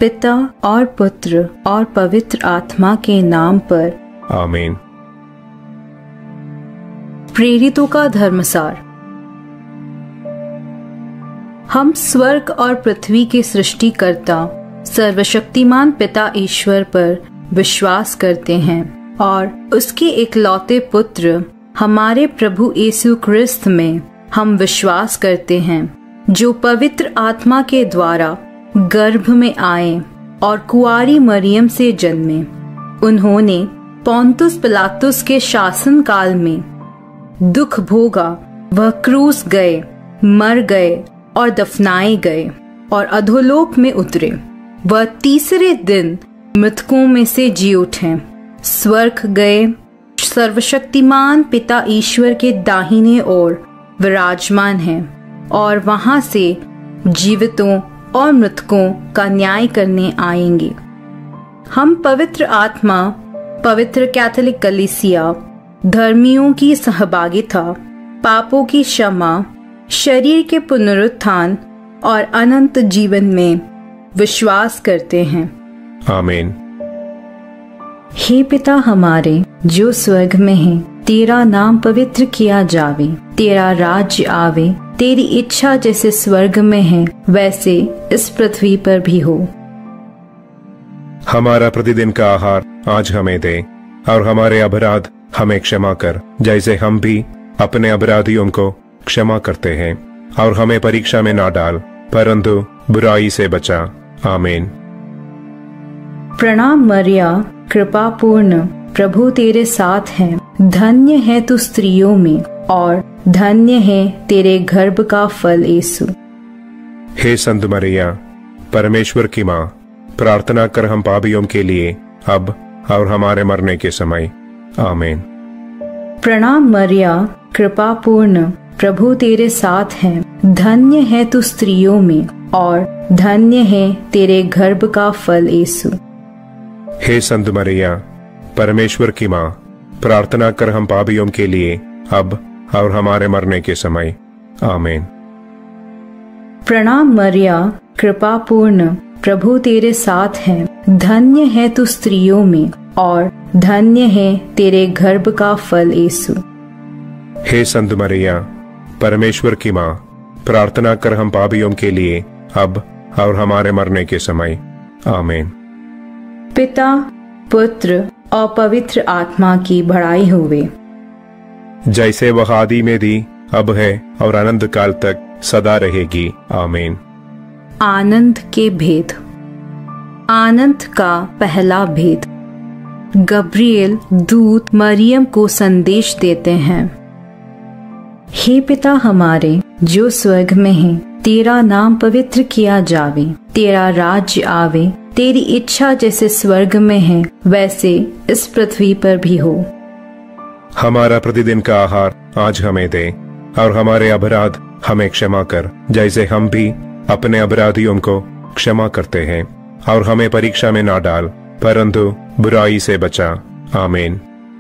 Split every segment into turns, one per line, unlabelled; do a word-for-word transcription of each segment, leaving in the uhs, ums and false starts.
पिता और पुत्र और पवित्र आत्मा के नाम पर
आमीन।
प्रेरितों का धर्मसार। हम स्वर्ग और पृथ्वी के सृष्टिकर्ता सर्वशक्तिमान पिता ईश्वर पर विश्वास करते हैं और उसके इकलौते पुत्र हमारे प्रभु यीशु क्रिस्त में हम विश्वास करते हैं, जो पवित्र आत्मा के द्वारा गर्भ में आए और कुंवारी मरियम से जन्मे। उन्होंने पोंतुस पिलातुस के शासन काल में दुख भोगा, वह क्रूस गए, मर गए और दफनाए गए और अधोलोक में उतरे। वह तीसरे दिन मृतकों में से जी उठे, स्वर्ग गए, सर्वशक्तिमान पिता ईश्वर के दाहिने ओर विराजमान हैं और वहां से जीवितों और मृतकों का न्याय करने आएंगे। हम पवित्र आत्मा, पवित्र कैथोलिक कलीसिया, धर्मियों की सहभागिता, पापों की क्षमा, शरीर के पुनरुत्थान और अनंत जीवन में विश्वास करते हैं।
आमीन।
हे पिता हमारे जो स्वर्ग में है, तेरा नाम पवित्र किया जावे, तेरा राज्य आवे, तेरी इच्छा जैसे स्वर्ग में है वैसे इस पृथ्वी पर भी हो।
हमारा प्रतिदिन का आहार आज हमें दे और हमारे अपराध हमें क्षमा कर, जैसे हम भी अपने अपराधियों को क्षमा करते हैं, और हमें परीक्षा में ना डाल परंतु बुराई से बचा। आमीन।
प्रणाम मरिया, कृपा पूर्ण, प्रभु तेरे साथ है, धन्य है तू स्त्रियों में और धन्य है तेरे गर्भ का फल यीशु।
हे संत मरिया, परमेश्वर की माँ, प्रार्थना कर हम पापियों के लिए अब और हमारे मरने के समय। आमीन।
प्रणाम मरिया, कृपा पूर्ण, प्रभु तेरे साथ है, धन्य है तू स्त्रियों में और धन्य है तेरे गर्भ का फल यीशु।
हे संत मरिया, परमेश्वर की माँ, प्रार्थना कर हम पापियों के लिए अब और हमारे मरने के समय। आमीन।
प्रणाम मरिया, कृपा पूर्ण, प्रभु तेरे साथ है, धन्य है तू स्त्रियों में और धन्य है तेरे गर्भ का फल यीशु।
हे संत मरिया, परमेश्वर की माँ, प्रार्थना कर हम पापियों के लिए अब और हमारे मरने के समय। आमीन।
पिता, पुत्र और पवित्र आत्मा की बड़ाई होवे,
जैसे वह आदि में थी, अब है और अनंत काल तक सदा रहेगी। आमीन।
आनंद के भेद। आनंद का पहला भेद। गब्रिएल दूत मरियम को संदेश देते हैं। हे पिता हमारे जो स्वर्ग में है, तेरा नाम पवित्र किया जावे, तेरा राज्य आवे, तेरी इच्छा जैसे स्वर्ग में है वैसे इस पृथ्वी पर भी हो।
हमारा प्रतिदिन का आहार आज हमें दे और हमारे अपराध हमें क्षमा कर, जैसे हम भी अपने अपराधियों को क्षमा करते हैं, और हमें परीक्षा में ना डाल परंतु बुराई से बचा। आमीन।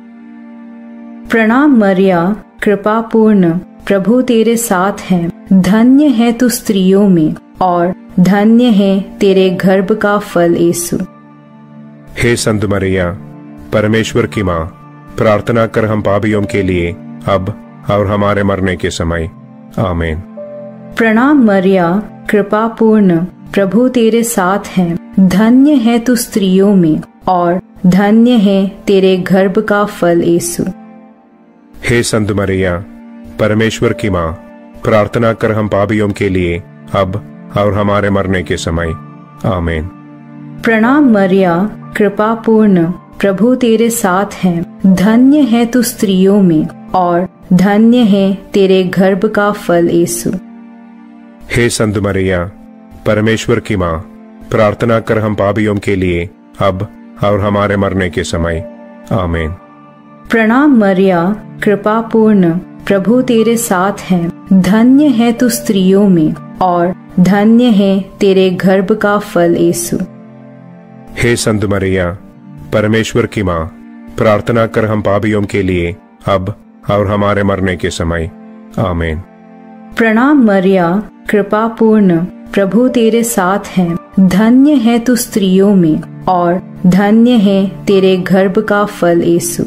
प्रणाम मरिया, कृपा पूर्ण, प्रभु तेरे साथ है, धन्य है तू स्त्रियों में और धन्य है तेरे गर्भ का फल यीशु।
हे संत मरिया, परमेश्वर की माँ, प्रार्थना कर हम पापियों के लिए अब और हमारे मरने के समय। आमीन।
प्रणाम मरिया, कृपा पूर्ण, प्रभु तेरे साथ है, धन्य है तू स्त्रियों में और धन्य है तेरे गर्भ का फल यीशु।
हे संत मरिया, परमेश्वर की माँ, प्रार्थना कर हम पापियों के लिए अब और हमारे मरने के समय। आमीन।
प्रणाम मरिया, कृपा पूर्ण, प्रभु तेरे साथ है, धन्य है तू स्त्रियों में और धन्य है तेरे गर्भ का फल यीशु।
हे संत मरिया, परमेश्वर की माँ, प्रार्थना कर हम पापियों के लिए अब और हमारे मरने के समय। आमीन।
प्रणाम मरिया, कृपा पूर्ण, प्रभु तेरे साथ है, धन्य है तू स्त्रियों में और धन्य है तेरे गर्भ का फल यीशु।
हे संत मरिया, परमेश्वर की माँ, प्रार्थना कर हम पापियों के लिए अब और हमारे मरने के समय। आमीन।
प्रणाम मरिया, कृपा पूर्ण, प्रभु तेरे साथ है, धन्य है तू स्त्रियों में और धन्य है तेरे गर्भ का फल यीशु।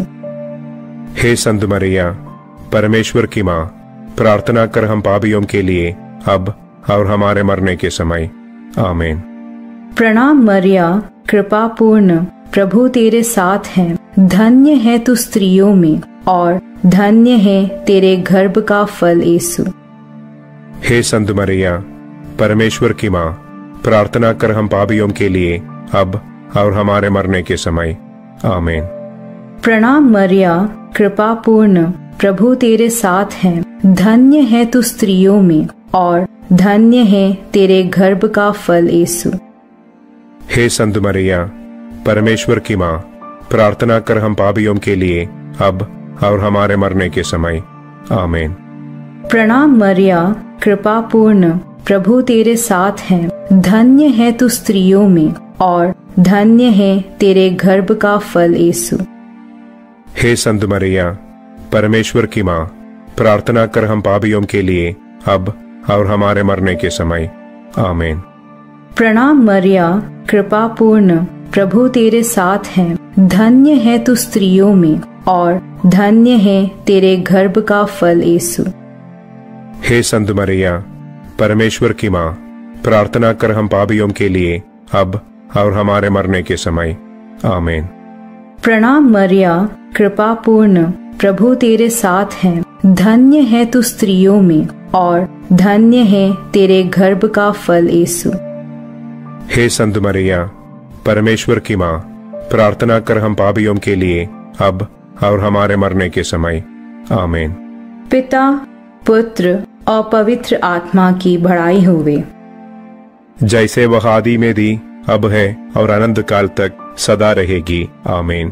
हे संत मरिया, परमेश्वर की माँ, प्रार्थना कर हम पापियों के लिए अब और हमारे मरने के समय। आमीन।
प्रणाम मरिया, कृपा पूर्ण, प्रभु तेरे साथ है। धन्य है तू स्त्रियों में और धन्य है तेरे गर्भ का फल यीशु।
हे संत मरिया, परमेश्वर की माँ, प्रार्थना कर हम पापियों के लिए अब और हमारे मरने के समय। आमीन।
प्रणाम मरिया, कृपा पूर्ण, प्रभु तेरे साथ है। धन्य है तू स्त्रियों में और धन्य है तेरे गर्भ का फल यीशु।
हे संत मरिया, परमेश्वर की माँ, प्रार्थना कर हम पापियों के लिए अब और हमारे मरने के समय। आमीन।
प्रणाम मरिया, कृपा पूर्ण, प्रभु तेरे साथ है। धन्य है तू स्त्रियों में और धन्य है तेरे गर्भ का फल यीशु।
हे संत मरिया, परमेश्वर की माँ, प्रार्थना कर हम पापियों के लिए अब और हमारे मरने के समय। आमीन।
प्रणाम मरिया, कृपा पूर्ण, प्रभु तेरे साथ है। धन्य है तू स्त्रियों में और धन्य है तेरे गर्भ का फल यीशु।
हे संत मरिया, परमेश्वर की माँ, प्रार्थना कर हम पापियों के लिए अब और हमारे मरने के समय। आमीन।
प्रणाम मरिया, कृपा पूर्ण, प्रभु तेरे साथ है। धन्य है तू स्त्रियों में और धन्य है तेरे गर्भ का फल यीशु।
हे संत मरिया, परमेश्वर की माँ, प्रार्थना कर हम पापियों के लिए अब और हमारे मरने के समय। आमीन।
पिता, पुत्र और पवित्र आत्मा की बड़ाई होवे,
जैसे वह आदि में थी, अब है और अनंत काल तक सदा रहेगी। आमीन।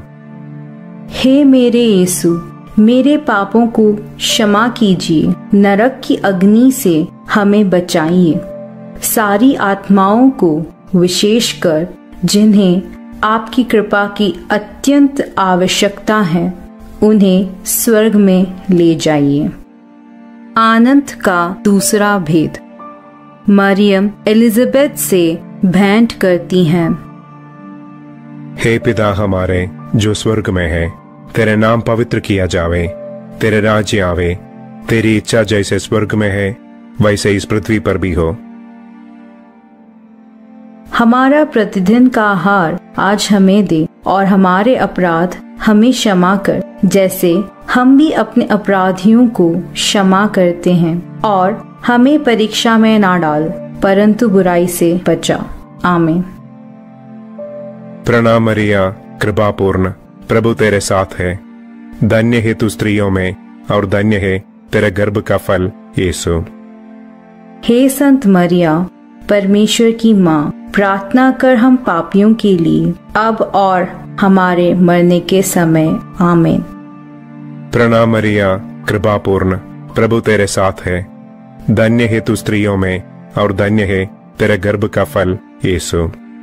हे मेरे यीशु, मेरे पापों को क्षमा कीजिए, नरक की अग्नि से हमें बचाइए, सारी आत्माओं को विशेषकर जिन्हें आपकी कृपा की अत्यंत आवश्यकता है, उन्हें स्वर्ग में ले जाइए। आनंद का दूसरा भेद। मरियम एलिजाबेथ से भेंट करती हैं।
हे पिता हमारे जो स्वर्ग में है, तेरे नाम पवित्र किया जावे, तेरे राज्य आवे, तेरी इच्छा जैसे स्वर्ग में है वैसे इस पृथ्वी पर भी हो।
हमारा प्रतिदिन का आहार आज हमें दे और हमारे अपराध हमें क्षमा कर, जैसे हम भी अपने अपराधियों को क्षमा करते हैं, और हमें परीक्षा में ना डाल, परंतु बुराई से बचा। आमीन।
प्रणाम मरिया, कृपा पूर्ण, प्रभु तेरे साथ है। धन्य है तू स्त्रियों में और धन्य है तेरे गर्भ का फल यीशु।
हे संत मरिया, परमेश्वर की माँ, प्रार्थना कर हम पापियों के लिए अब और हमारे मरने के समय। आमीन।
प्रणाम मरिया, कृपा पूर्ण, प्रभु तेरे साथ है। धन्य है तू स्त्रियों में और धन्य है तेरे गर्भ का फल यीशु।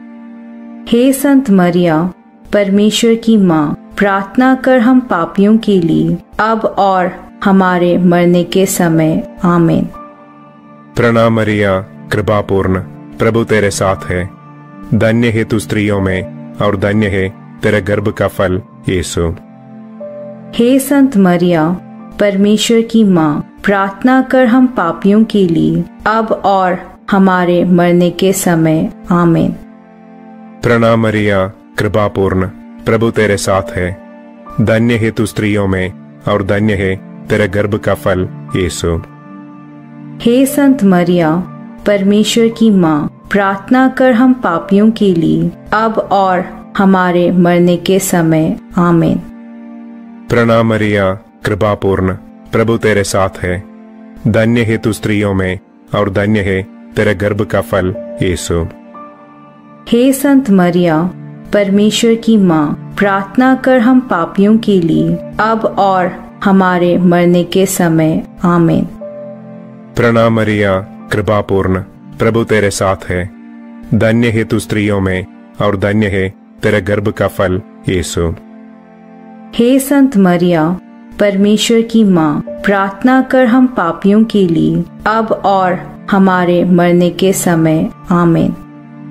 हे संत मरिया, परमेश्वर की माँ, प्रार्थना कर हम पापियों के लिए अब और हमारे मरने के समय। आमीन।
प्रणाम मरिया, कृपा पूर्ण, प्रभु तेरे साथ है। धन्य है तू स्त्रियों में और धन्य है तेरे गर्भ का फल यीशु।
हे संत मरिया, परमेश्वर की माँ, प्रार्थना कर हम पापियों के लिए अब और हमारे मरने के समय। आमीन।
प्रणाम मरिया, कृपा पूर्ण, प्रभु तेरे साथ है। धन्य है तू स्त्रियों में और धन्य है तेरे गर्भ का फल यीशु।
हे संत मरिया, परमेश्वर की माँ, प्रार्थना कर हम पापियों के लिए अब और हमारे मरने के समय। आमीन।
प्रणाम मरिया, कृपा पूर्ण, प्रभु तेरे साथ है। धन्य है तू स्त्रियों में और धन्य है तेरे गर्भ का फल यीशु।
हे संत मरिया, परमेश्वर की माँ, प्रार्थना कर हम पापियों के लिए अब और हमारे मरने के समय। आमीन।
प्रणाम मरिया, कृपा पूर्ण, प्रभु तेरे साथ है। धन्य है तू स्त्रियों में और धन्य है तेरे गर्भ का फल यीशु।
हे संत मरिया, परमेश्वर की माँ, प्रार्थना कर हम पापियों के लिए अब और हमारे मरने के समय। आमीन।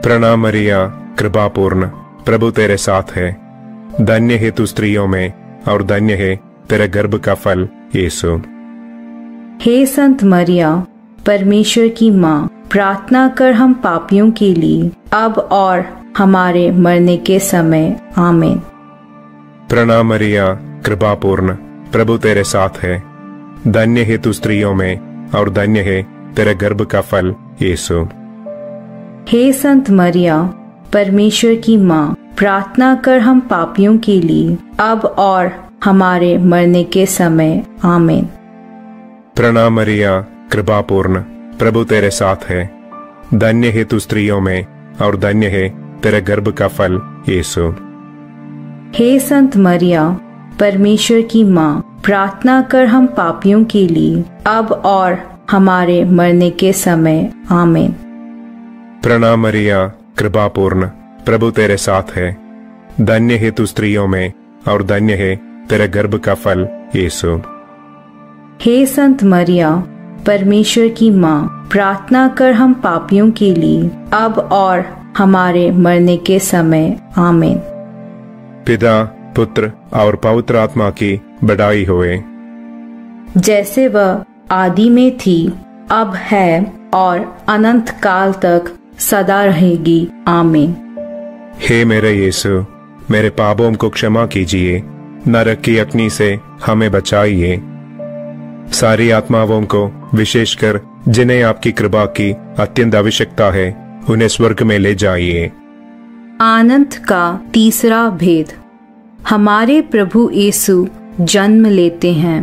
प्रणाम मरिया, कृपा पूर्ण, प्रभु तेरे साथ है। धन्य है तू स्त्रियों में और धन्य है तेरे गर्भ का फल यीशु।
हे संत मरिया, परमेश्वर की माँ, प्रार्थना कर हम पापियों के लिए, अब और हमारे मरने के समय। आमीन।
प्रणाम मरिया, कृपा पूर्ण, प्रभु तेरे साथ है। धन्य है तू स्त्रियों में और धन्य है तेरे गर्भ का फल यीशु।
हे संत मरिया, परमेश्वर की माँ, प्रार्थना कर हम पापियों के लिए, अब और हमारे मरने के समय। आमीन।
प्रणाम मरिया, कृपा पूर्ण, प्रभु तेरे साथ है। धन्य है तू स्त्रियों में और धन्य है तेरे गर्भ का फल यीशु।
हे संत मरिया, परमेश्वर की माँ, प्रार्थना कर हम पापियों के लिए, अब और हमारे मरने के समय। आमीन।
प्रणाम मरिया, कृपा पूर्ण, प्रभु तेरे साथ है। धन्य है तू स्त्रियों में और धन्य है तेरे गर्भ का फल यीशु।
हे संत मरिया, परमेश्वर की माँ, प्रार्थना कर हम पापियों के लिए, अब और हमारे मरने के समय। आमीन।
पिता, पुत्र और पवित्र आत्मा की बड़ाई होए,
जैसे वह आदि में थी, अब है और अनंत काल तक सदा रहेगी। आमीन।
हे मेरे यीशु, मेरे पापों को क्षमा कीजिए, नरक की अग्नि से हमें बचाइए। सारी आत्माओं को, विशेषकर जिन्हें आपकी कृपा की अत्यंत आवश्यकता है, उन्हें स्वर्ग में ले जाइए।
आनंद का तीसरा भेद। हमारे प्रभु यीशु जन्म लेते हैं।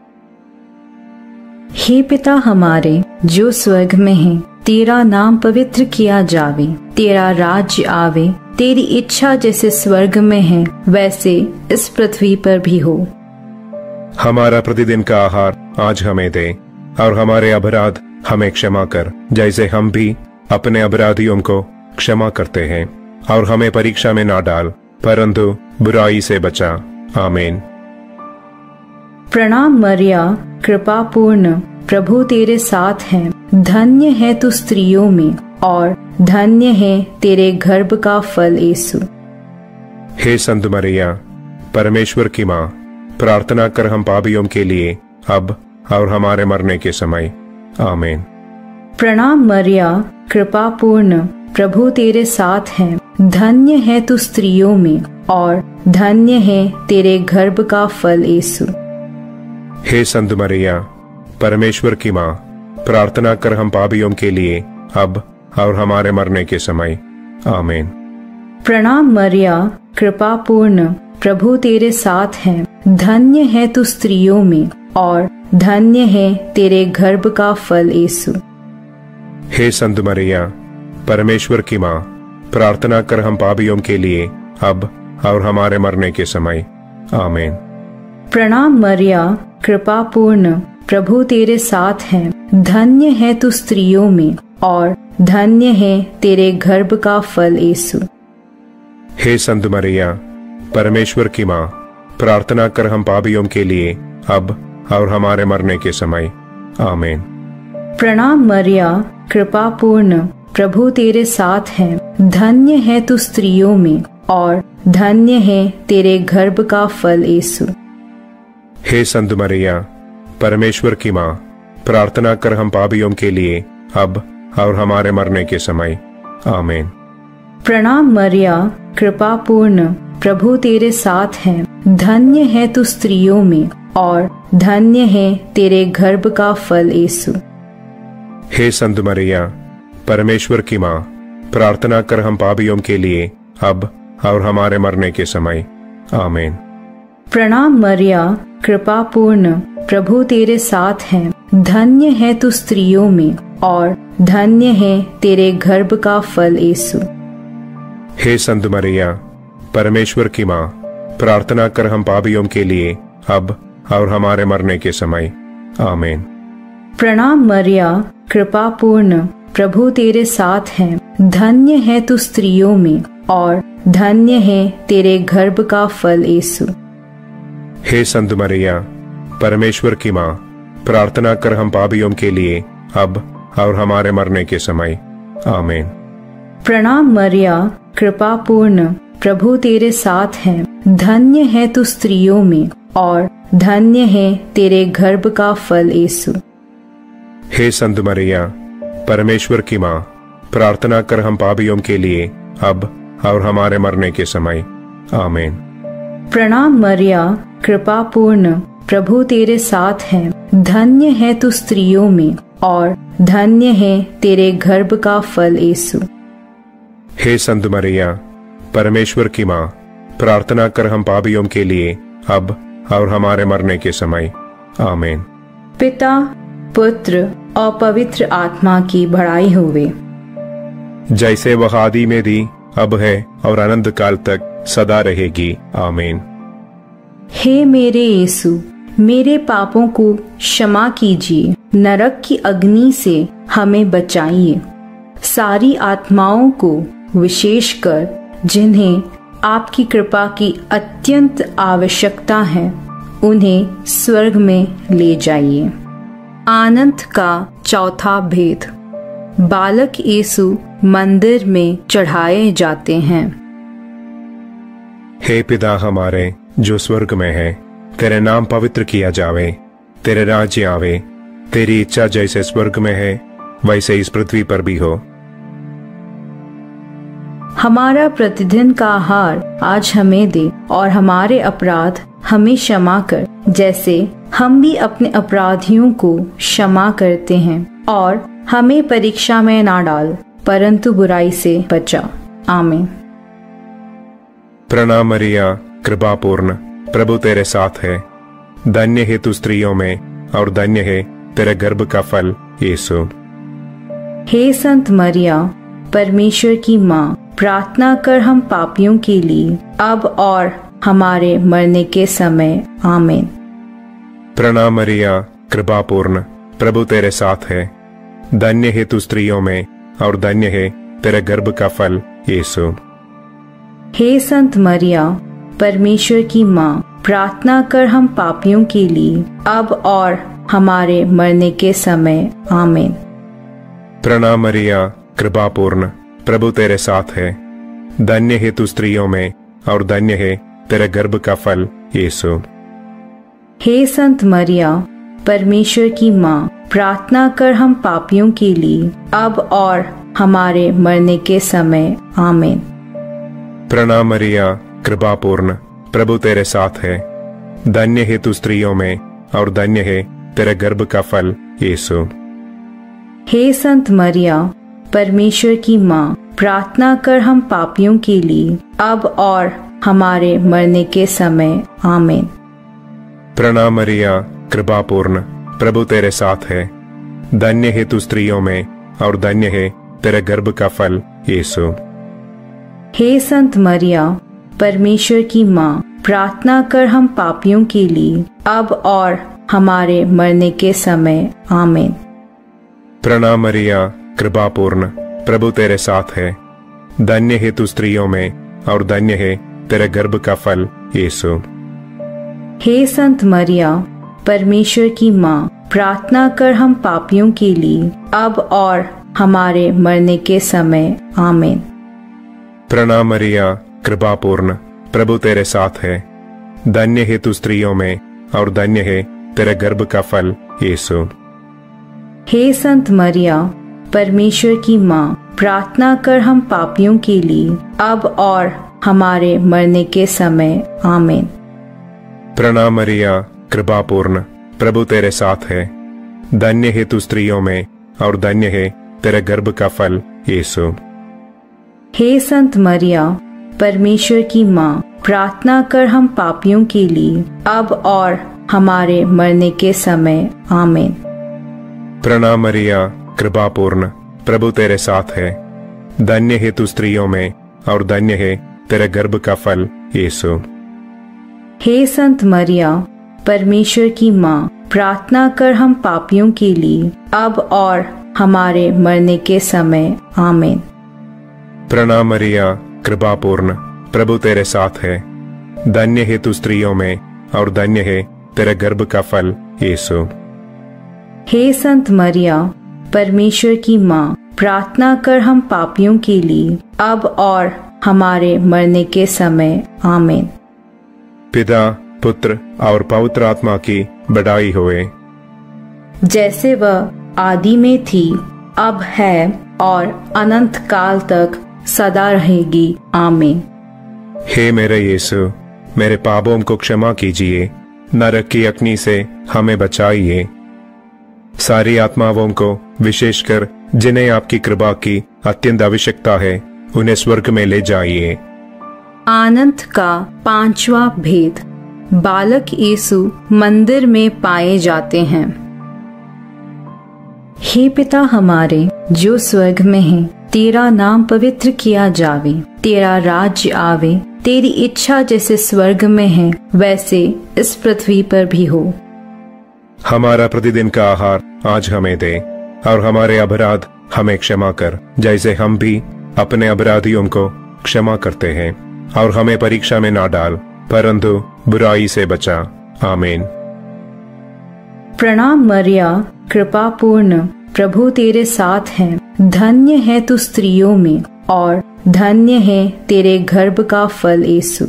हे पिता हमारे जो स्वर्ग में है, तेरा नाम पवित्र किया जावे, तेरा राज्य आवे, तेरी इच्छा जैसे स्वर्ग में है वैसे इस पृथ्वी पर भी हो।
हमारा प्रतिदिन का आहार आज हमें दे, और हमारे अपराध हमें क्षमा कर, जैसे हम भी अपने अपराधियों को क्षमा करते हैं, और हमें परीक्षा में ना डाल, परंतु बुराई से बचा। आमीन।
प्रणाम मरिया, कृपा पूर्ण, प्रभु तेरे साथ है। धन्य है तू स्त्रियों में और धन्य है तेरे गर्भ का फल यीशु।
हे संत मरिया, परमेश्वर की माँ, प्रार्थना कर हम पापियों के लिए, अब और हमारे मरने के समय। आमीन।
प्रणाम मरिया, कृपा पूर्ण, प्रभु तेरे साथ है। धन्य है तू स्त्रियों में और धन्य है तेरे गर्भ का फल यीशु।
हे संत मरिया, परमेश्वर की माँ, प्रार्थना कर हम पापियों के लिए, अब और हमारे मरने के समय। आमीन।
प्रणाम मरिया, कृपा पूर्ण, प्रभु तेरे साथ है। धन्य है तू स्त्रियों में और धन्य है तेरे गर्भ का फल यीशु।
हे संत मरिया, परमेश्वर की माँ, प्रार्थना कर हम पापियों के लिए, अब और हमारे मरने के समय। आमीन।
प्रणाम मरिया, कृपा पूर्ण, प्रभु तेरे साथ है। धन्य है तू स्त्रियों में और धन्य है तेरे गर्भ का फल यीशु।
हे संत मरिया, परमेश्वर की माँ, प्रार्थना कर हम पापियों के लिए, अब और हमारे मरने के समय। आमीन।
प्रणाम मरिया, कृपा पूर्ण, प्रभु तेरे साथ है। धन्य है तू स्त्रियों में और धन्य है तेरे गर्भ का फल यीशु।
हे संत मरिया, परमेश्वर की माँ, प्रार्थना कर हम पापियों के लिए, अब और हमारे मरने के समय। आमीन।
प्रणाम मरिया, कृपा पूर्ण, प्रभु तेरे साथ है। धन्य है तू स्त्रियों में और धन्य है तेरे गर्भ का फल यीशु।
हे संत मरिया, परमेश्वर की माँ, प्रार्थना कर हम पापियों के लिए, अब और हमारे मरने के समय। आमीन।
प्रणाम मरिया, कृपा पूर्ण, प्रभु तेरे साथ है। धन्य है तू स्त्रियों में और धन्य है तेरे गर्भ का फल यीशु।
हे संत मरिया, परमेश्वर की माँ, प्रार्थना कर हम पापियों के लिए, अब और हमारे मरने के समय। आमीन।
प्रणाम मरिया, कृपा पूर्ण, प्रभु तेरे साथ है। धन्य है तू स्त्रियों में और धन्य है तेरे गर्भ का फल यीशु।
हे संत मरिया, परमेश्वर की माँ, प्रार्थना कर हम पापियों के लिए, अब और हमारे मरने के समय। आमीन।
प्रणाम मरिया, कृपा पूर्ण, प्रभु तेरे साथ है। धन्य है तू स्त्रियों में और धन्य है तेरे गर्भ का फल यीशु।
हे संत मरिया, परमेश्वर की माँ, प्रार्थना कर हम पापियों के लिए अब और हमारे मरने के समय। आमीन।
प्रणाम मरिया, कृपा पूर्ण, प्रभु तेरे साथ है। धन्य है तू स्त्रियों में और धन्य है तेरे गर्भ का फल यीशु।
हे संत मरिया, परमेश्वर की माँ, प्रार्थना कर हम पापियों के लिए अब और हमारे मरने के समय। आमीन।
पिता, पुत्र और पवित्र आत्मा की बड़ाई होवे,
जैसे वह आदि में थी, अब है और अनंत काल तक सदा रहेगी। आमीन।
हे मेरे यीशु, मेरे पापों को क्षमा कीजिए, नरक की अग्नि से हमें बचाइए, सारी आत्माओं को विशेषकर जिन्हें आपकी कृपा की अत्यंत आवश्यकता है उन्हें स्वर्ग में ले जाइए। आनंद का चौथा भेद। बालक यीशु मंदिर में चढ़ाए जाते हैं।
हे पिता हमारे जो स्वर्ग में है, तेरे नाम पवित्र किया जावे, तेरे राज्य आवे, तेरी इच्छा जैसे स्वर्ग में है वैसे इस पृथ्वी पर भी हो।
हमारा प्रतिदिन का आहार आज हमें दे और हमारे अपराध हमें क्षमा कर, जैसे हम भी अपने अपराधियों को क्षमा करते हैं, और हमें परीक्षा में ना डाल परंतु बुराई से बचा। आमीन।
प्रणाम मरिया, कृपा पूर्ण, प्रभु तेरे साथ है। धन्य है तू स्त्रियों में और धन्य है तेरे गर्भ का फल यीशु।
हे संत मरिया, परमेश्वर की माँ, प्रार्थना कर हम पापियों के लिए अब और हमारे मरने के समय। आमीन।
प्रणाम मरिया, कृपा पूर्ण, प्रभु तेरे साथ है। धन्य है तू स्त्रियों में और धन्य है तेरे गर्भ का फल यीशु।
हे संत मरिया, परमेश्वर की माँ, प्रार्थना कर हम पापियों के लिए अब और हमारे मरने के समय। आमीन।
प्रणाम मरिया, कृपा पूर्ण, प्रभु तेरे साथ है। धन्य है तू स्त्रियों में और धन्य है तेरे गर्भ का फल यीशु।
हे संत मरिया, परमेश्वर की माँ, प्रार्थना कर हम पापियों के लिए अब और हमारे मरने के समय। आमीन।
प्रणाम मरिया, कृपा पूर्ण, प्रभु तेरे साथ है। धन्य है तू स्त्रियों में और धन्य है तेरे गर्भ का फल यीशु।
हे संत मरिया, परमेश्वर की माँ, प्रार्थना कर हम पापियों के लिए अब और हमारे मरने के समय। आमीन।
प्रणाम मरिया, कृपा पूर्ण, प्रभु तेरे साथ है। धन्य है तू स्त्रियों में और धन्य है तेरे गर्भ का फल यीशु।
हे संत मरिया, परमेश्वर की माँ, प्रार्थना कर हम पापियों के लिए अब और हमारे मरने के समय। आमीन।
प्रणाम मरिया, कृपा पूर्ण, प्रभु तेरे साथ है। धन्य है तू स्त्रियों में और धन्य है तेरे गर्भ का फल यीशु।
हे संत मरिया, परमेश्वर की माँ, प्रार्थना कर हम पापियों के लिए अब और हमारे मरने के समय। आमीन।
प्रणाम मरिया, कृपा पूर्ण, प्रभु तेरे साथ है। धन्य है तू स्त्रियों में और धन्य है तेरे गर्भ का फल यीशु।
हे संत मरिया, परमेश्वर की माँ, प्रार्थना कर हम पापियों के लिए अब और हमारे मरने के समय। आमीन।
प्रणाम मरिया, कृपा पूर्ण, प्रभु तेरे साथ है। धन्य है तू स्त्रियों में और धन्य है तेरे गर्भ का फल यीशु।
हे संत मरिया, परमेश्वर की माँ, प्रार्थना कर हम पापियों के लिए अब और हमारे मरने के समय। आमीन।
प्रणाम मरिया, कृपा पूर्ण, प्रभु तेरे साथ है। धन्य है तू स्त्रियों में और धन्य है तेरे गर्भ का फल यीशु।
हे संत मरिया, परमेश्वर की माँ, प्रार्थना कर हम पापियों के लिए अब और हमारे मरने के समय। आमीन।
प्रणाम मरिया, कृपा पूर्ण, प्रभु तेरे साथ है। धन्य है तू स्त्रियों में और धन्य है तेरे गर्भ का फल यीशु।
हे संत मरिया, परमेश्वर की माँ, प्रार्थना कर हम पापियों के लिए, अब और हमारे मरने के समय। आमीन।
पिता, पुत्र और पवित्र आत्मा की बड़ाई होए,
जैसे वह आदि में थी, अब है और अनंत काल तक सदा रहेगी। आमीन।
हे मेरे यीशु, मेरे पापों को क्षमा कीजिए, नरक की अग्नि से हमें बचाइए। सारी आत्माओं को, विशेषकर जिन्हें आपकी कृपा की अत्यंत आवश्यकता है, उन्हें स्वर्ग में ले जाइए।
आनंद का पांचवा भेद। बालक यीशु मंदिर में पाए जाते हैं। हे पिता हमारे जो स्वर्ग में है, तेरा नाम पवित्र किया जावे, तेरा राज्य आवे, तेरी इच्छा जैसे स्वर्ग में है वैसे इस पृथ्वी पर भी हो।
हमारा प्रतिदिन का आहार आज हमें दे, और हमारे अपराध हमें क्षमा कर, जैसे हम भी अपने अपराधियों को क्षमा करते हैं, और हमें परीक्षा में ना डाल, परंतु बुराई से बचा। आमीन।
प्रणाम मरिया, कृपा पूर्ण, प्रभु तेरे साथ है, धन्य है तू स्त्रियों में, और धन्य है तेरे गर्भ का फल यीशु।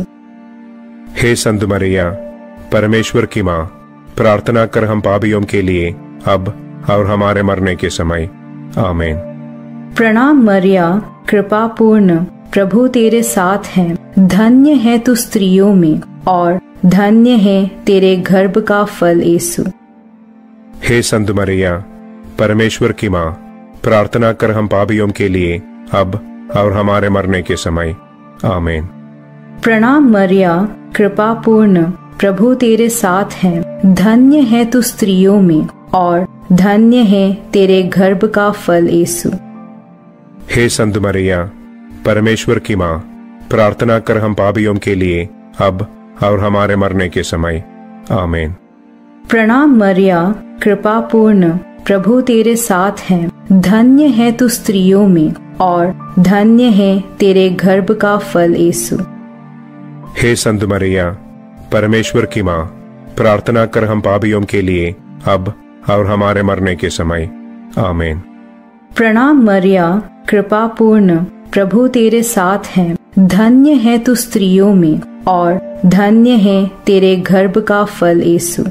हे संत मरिया, परमेश्वर की माँ, प्रार्थना कर हम पापियों के लिए, अब और हमारे मरने के समय। आमीन।
प्रणाम मरिया, कृपा पूर्ण, प्रभु तेरे साथ है, धन्य है तू स्त्रियों में, और धन्य है तेरे गर्भ का फल यीशु।
हे संत मरिया, परमेश्वर की माँ, प्रार्थना कर हम पापियों के लिए, अब और हमारे मरने के समय। आमीन।
प्रणाम मरिया, कृपा पूर्ण, प्रभु तेरे साथ है, धन्य है तू स्त्रियों में, और धन्य है तेरे गर्भ का फल यीशु।
हे संत मरिया, परमेश्वर की माँ, प्रार्थना कर हम पापियों के लिए, अब और हमारे मरने के समय। आमीन।
प्रणाम मरिया, कृपा पूर्ण, प्रभु तेरे साथ है, धन्य है तू स्त्रियों में, और धन्य है तेरे गर्भ का फल यीशु।
हे संत मरिया, परमेश्वर की माँ, प्रार्थना कर हम पापियों के लिए, अब और हमारे मरने के समय। आमीन।
प्रणाम मरिया, कृपा पूर्ण, प्रभु तेरे साथ है, धन्य है तू स्त्रियों में, और धन्य है तेरे गर्भ का फल यीशु।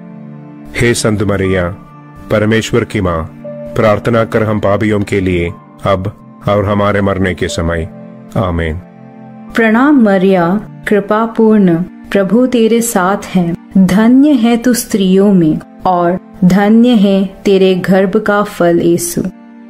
हे संत मरिया, परमेश्वर की माँ, प्रार्थना कर हम पापियों के लिए, अब और हमारे मरने के समय। आमीन।
प्रणाम मरिया, कृपा पूर्ण, प्रभु तेरे साथ है, धन्य है तू स्त्रियों में, और धन्य है तेरे गर्भ का फल यीशु।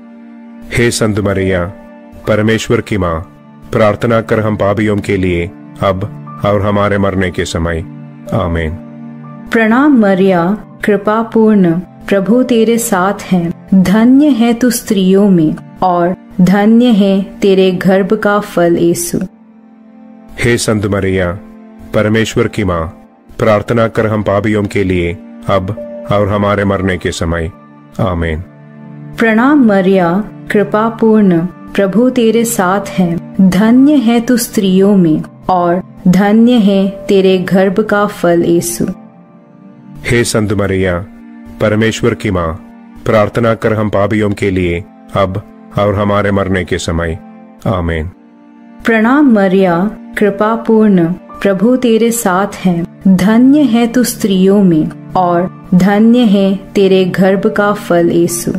हे संत मरिया, परमेश्वर की माँ, प्रार्थना कर हम पापियों के लिए, अब और हमारे मरने के समय। आमीन।
प्रणाम मरिया, कृपा पूर्ण, प्रभु तेरे साथ है, धन्य है तू स्त्रियों में, और धन्य है तेरे गर्भ का फल यीशु।
हे संत मरिया, परमेश्वर की माँ, प्रार्थना कर हम पापियों के लिए, अब और हमारे मरने के समय। आमीन।
प्रणाम मरिया, कृपा पूर्ण, प्रभु तेरे साथ है, धन्य है तू स्त्रियों में, और धन्य है तेरे गर्भ का फल यीशु।
हे संत मरिया, परमेश्वर की माँ, प्रार्थना कर हम पापियों के लिए, अब और हमारे मरने के समय। आमीन।
प्रणाम मरिया, कृपा पूर्ण, प्रभु तेरे साथ है, धन्य है तू स्त्रियों में, और धन्य है तेरे गर्भ का फल यीशु।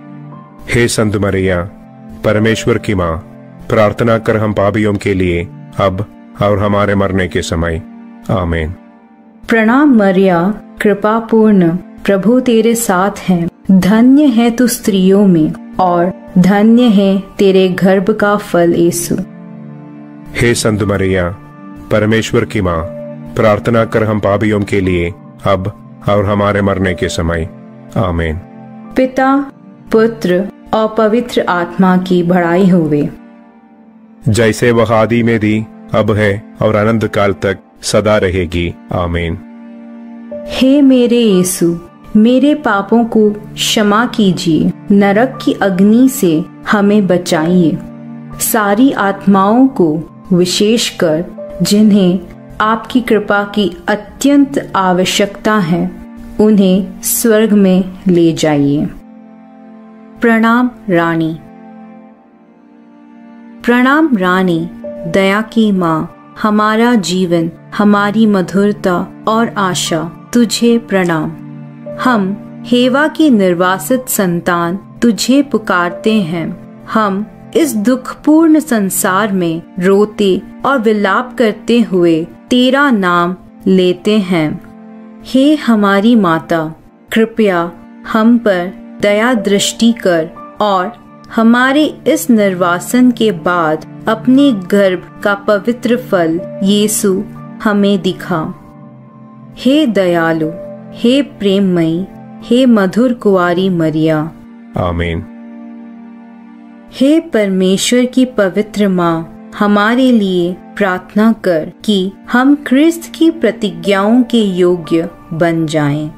हे संत मरिया, परमेश्वर की माँ, प्रार्थना कर हम पापियों के लिए, अब और हमारे मरने के समय। आमीन।
प्रणाम मरिया, कृपा पूर्ण, प्रभु तेरे साथ है, धन्य है तू स्त्रियों में, और धन्य है तेरे गर्भ का फल यीशु।
हे संत मरिया, परमेश्वर की माँ, प्रार्थना कर हम पापियों के लिए, अब और हमारे मरने के समय। आमीन।
पिता, पुत्र और पवित्र आत्मा की बड़ाई होवे,
जैसे वह आदि में थी, अब है और अनंत काल तक सदा रहेगी। आमीन।
हे मेरे यीशु, मेरे पापों को क्षमा कीजिए, नरक की अग्नि से हमें बचाइए, सारी आत्माओं को, विशेषकर जिन्हें आपकी कृपा की अत्यंत आवश्यकता है, उन्हें स्वर्ग में ले जाइए। प्रणाम रानी, प्रणाम रानी, दया की माँ, हमारा जीवन, हमारी मधुरता और आशा, तुझे प्रणाम। हम हेवा की निर्वासित संतान तुझे पुकारते हैं। हम इस दुखपूर्ण संसार में रोते और विलाप करते हुए तेरा नाम लेते हैं। हे हमारी माता, कृपया हम पर दया दृष्टि कर और हमारे इस निर्वासन के बाद अपने गर्भ का पवित्र फल यीशु हमें दिखा। हे दयालु, हे प्रेममयी, हे मधुर कुंवारी मरिया।
आमीन।
हे परमेश्वर की पवित्र माँ, हमारे लिए प्रार्थना कर कि हम क्रिस्त की प्रतिज्ञाओं के योग्य बन जाएं।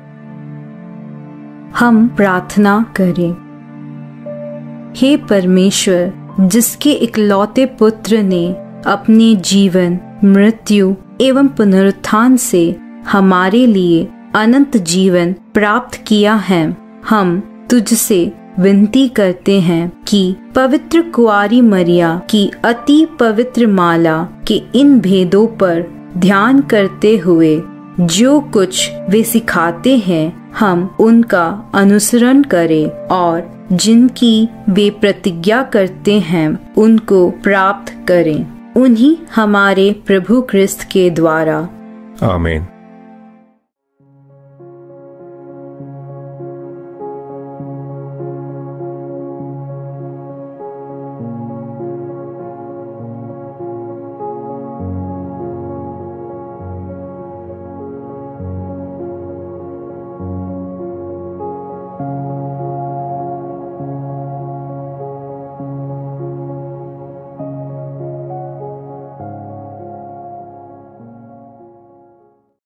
हम प्रार्थना करें। हे परमेश्वर, जिसके इकलौते पुत्र ने अपने जीवन, मृत्यु एवं पुनरुत्थान से हमारे लिए अनंत जीवन प्राप्त किया है, हम तुझसे विनती करते हैं कि पवित्र कुंवारी मरिया की अति पवित्र माला के इन भेदों पर ध्यान करते हुए जो कुछ वे सिखाते हैं, हम उनका अनुसरण करें और जिनकी वे प्रतिज्ञा करते हैं उनको प्राप्त करें। उन्हीं हमारे प्रभु क्रिस्त के द्वारा।
आमीन।